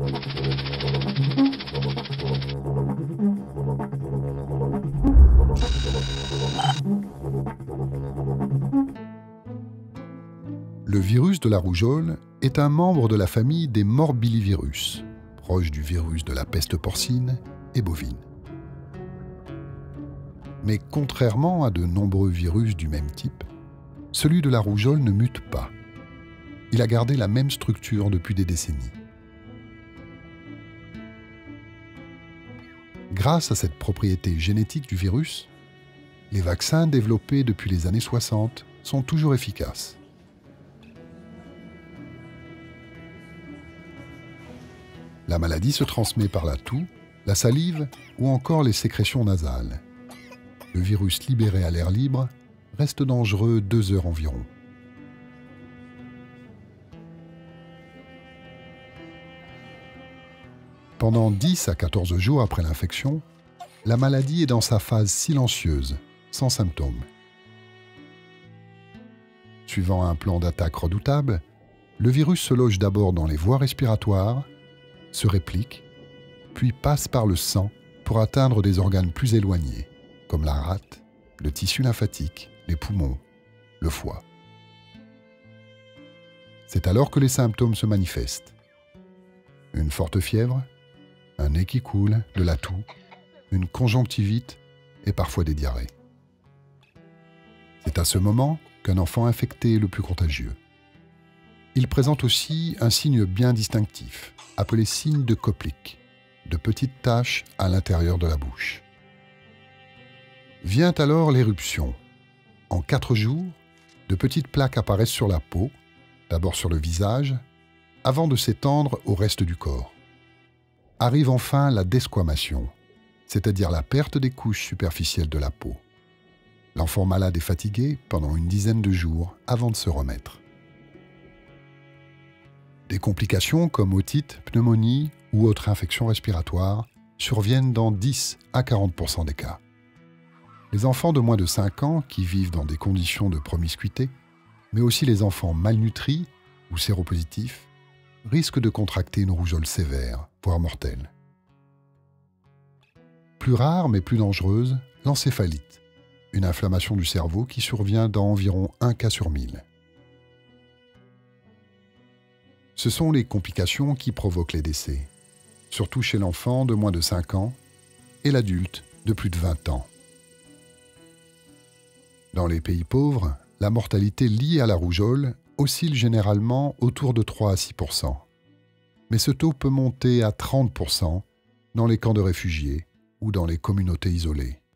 Le virus de la rougeole est un membre de la famille des morbillivirus, proche du virus de la peste porcine et bovine. Mais contrairement à de nombreux virus du même type, celui de la rougeole ne mute pas. Il a gardé la même structure depuis des décennies. Grâce à cette propriété génétique du virus, les vaccins développés depuis les années 60 sont toujours efficaces. La maladie se transmet par la toux, la salive ou encore les sécrétions nasales. Le virus libéré à l'air libre reste dangereux 2 heures environ. Pendant 10 à 14 jours après l'infection, la maladie est dans sa phase silencieuse, sans symptômes. Suivant un plan d'attaque redoutable, le virus se loge d'abord dans les voies respiratoires, se réplique, puis passe par le sang pour atteindre des organes plus éloignés, comme la rate, le tissu lymphatique, les poumons, le foie. C'est alors que les symptômes se manifestent. Une forte fièvre, un nez qui coule, de la toux, une conjonctivite et parfois des diarrhées. C'est à ce moment qu'un enfant infecté est le plus contagieux. Il présente aussi un signe bien distinctif, appelé signe de Koplik, de petites taches à l'intérieur de la bouche. Vient alors l'éruption. En 4 jours, de petites plaques apparaissent sur la peau, d'abord sur le visage, avant de s'étendre au reste du corps. Arrive enfin la desquamation, c'est-à-dire la perte des couches superficielles de la peau. L'enfant malade est fatigué pendant une dizaine de jours avant de se remettre. Des complications comme otite, pneumonie ou autres infections respiratoires surviennent dans 10 à 40% des cas. Les enfants de moins de 5 ans qui vivent dans des conditions de promiscuité, mais aussi les enfants malnutris ou séropositifs, risquent de contracter une rougeole sévère, voire mortelle. Plus rare mais plus dangereuse, l'encéphalite, une inflammation du cerveau qui survient dans environ 1 cas sur 1000. Ce sont les complications qui provoquent les décès, surtout chez l'enfant de moins de 5 ans et l'adulte de plus de 20 ans. Dans les pays pauvres, la mortalité liée à la rougeole oscille généralement autour de 3 à 6%. Mais ce taux peut monter à 30% dans les camps de réfugiés ou dans les communautés isolées.